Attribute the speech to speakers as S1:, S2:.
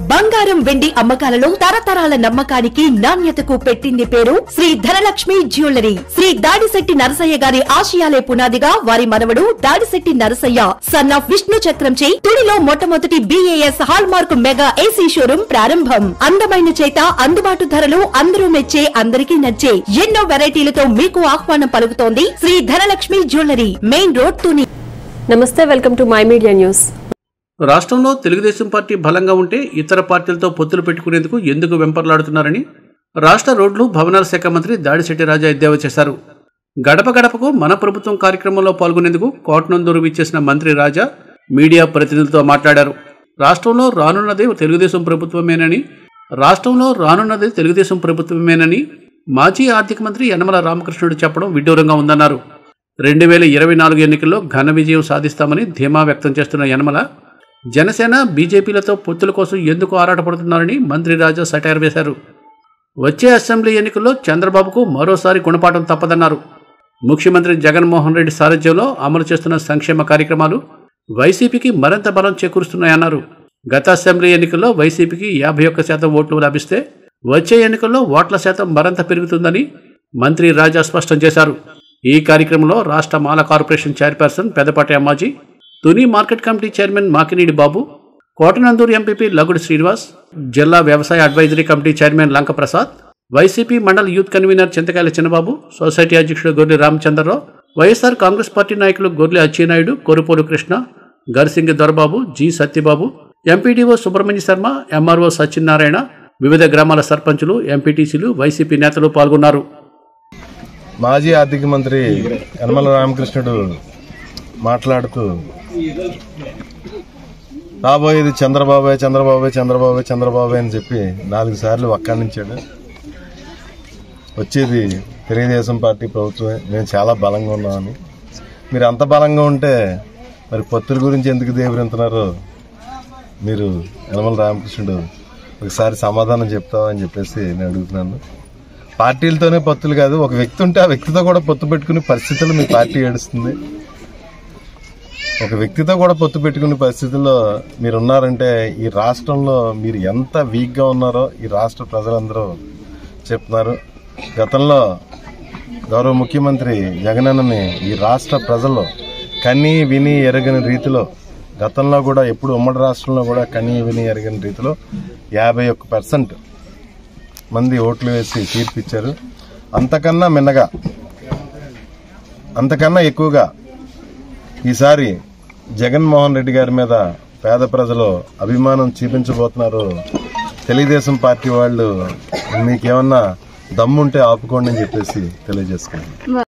S1: బంగారం వెండి అమ్మకాలలో తరతరాల నమ్మకానికి నాణ్యతకు పెట్టింది పేరు శ్రీ ధనలక్ష్మి జ్యువెలరీ. శ్రీ దాడిశెట్టి నరసయ్య గారి ఆశయాలే పునాదిగా వారి మనవడు దాడిశెట్టి నరసయ్య సన్ ఆఫ్ విష్ణు చక్రంచే తుడిలో మొట్టమొదటి BAS hallmark mega AC showroom ప్రారంభం. అందమైన చేత అందుబాటు ధరలు అందరూ మెచ్చే అందరికీ నచ్చే ఎన్నో వెరైటీలతో మీకు ఆహ్వానం పలుకుతోంది Shri Dhanalakshmi jewellery, main road Tuni.
S2: నమస్తే, welcome to my media news.
S3: రాష్ట్రంలో తెలుగుదేశం పార్టీ బలంగా ఉంటే ఇతర పార్టీలతో పొత్తులు పెట్టుకునేందుకు ఎందుకు వెంపర్లాడుతున్నారని రాష్ట్ర రోడ్లు భవనాల శాఖ మంత్రి దాడిశెట్టి రాజా ఎద్దేవా చేశారు. గడప గడపకు మన ప్రభుత్వం కార్యక్రమంలో పాల్గొనేందుకు కోటనందూరు విచ్చేసిన మంత్రి రాజా మీడియా ప్రతినిధులతో మాట్లాడారు. రాష్ట్రంలో రానున్నది తెలుగుదేశం ప్రభుత్వమేనని మాజీ ఆర్థిక మంత్రి యనమల రామకృష్ణుడు చెప్పడం విడ్డూరంగా ఉందన్నారు. 2024 ఎన్నికల్లో ఘన విజయం సాధిస్తామని ధీమా వ్యక్తం చేస్తున్న యనమల జనసేన బీజేపీలతో పొత్తుల కోసం ఎందుకు ఆరాటపడుతున్నారని మంత్రి రాజా సెటైర్ వేశారు. వచ్చే అసెంబ్లీ ఎన్నికల్లో చంద్రబాబుకు మరోసారి గుణపాఠం తప్పదన్నారు. ముఖ్యమంత్రి జగన్మోహన్ రెడ్డి సారథ్యంలో అమలు చేస్తున్న సంక్షేమ కార్యక్రమాలు వైసీపీకి మరింత బలం చేకూరుస్తున్నాయన్నారు. గత అసెంబ్లీ ఎన్నికల్లో వైసీపీకి 51% ఓట్లు లభిస్తే వచ్చే ఎన్నికల్లో ఓట్ల శాతం మరింత పెరుగుతుందని మంత్రి రాజా స్పష్టం చేశారు. ఈ కార్యక్రమంలో రాష్ట్ర Mala corporation chairperson Pedapati Ammaji, Tuni market committee chairman Makinidi Babu, Kotananduru MPP Lagudu Srinivas, జిల్లా వ్యవసాయ advisory committee chairman Lanka Prasad, YCP మండల youth convener Chintakayala Chinnababu, society అధ్యక్షుడు Gorre Ramachandrarao, YSR Congress party నాయకులు Gorre Atchannaidu, Korupolu Krishna, Garsingi Dorababu, G Satyababu, MPDO Subrahmanya Sharma, MRO Satyanarayana, వివిధ గ్రామాల సర్పంచులు, ఎంపీటీసీలు, వైసీపీ నేతలు పాల్గొన్నారు.
S4: మాజీ ఆర్థిక మంత్రి యనమల రామకృష్ణుడు మాట్లాడుతూ రాబోయేది చంద్రబాబే అని చెప్పి 4 సార్లు వక్కాణించాడు. వచ్చేది తెలుగుదేశం పార్టీ ప్రభుత్వమే, మేము చాలా బలంగా ఉన్నామని. మీరు అంత బలంగా ఉంటే మరి పొత్తుల గురించి ఎందుకు దేవరింటున్నారో మీరు యనమల రామకృష్ణుడు ఒకసారి సమాధానం చెప్తావా అని చెప్పేసి నేను అడుగుతున్నాను. పార్టీలతోనే పొత్తులు కాదు, ఒక వ్యక్తి ఉంటే ఆ వ్యక్తితో కూడా పొత్తు పెట్టుకునే పరిస్థితుల్లో మీ పార్టీ ఏడుస్తుంది. ఒక వ్యక్తితో కూడా పొత్తు పెట్టుకునే పరిస్థితుల్లో మీరున్నారంటే ఈ రాష్ట్రంలో మీరు ఎంత వీక్గా ఉన్నారో ఈ రాష్ట్ర ప్రజలందరూ చెప్తున్నారు. గతంలో గౌరవ ముఖ్యమంత్రి జగనన్నని ఈ రాష్ట్ర ప్రజల్లో కనీ విని ఎరగని రీతిలో, గతంలో కూడా ఎప్పుడు ఉమ్మడి రాష్ట్రంలో కూడా కనీ విని ఎరగని రీతిలో 51% మంది ఓట్లు వేసి తీర్పిచ్చారు. అంతకన్నా మిన్నగా, అంతకన్నా ఎక్కువగా ఈసారి జగన్మోహన్ రెడ్డి గారి మీద పేద ప్రజలు అభిమానం చూపించబోతున్నారు. తెలుగుదేశం పార్టీ వాళ్ళు మీకేమన్నా దమ్ముంటే ఆపుకోండి అని చెప్పేసి తెలియజేసుకున్నాను.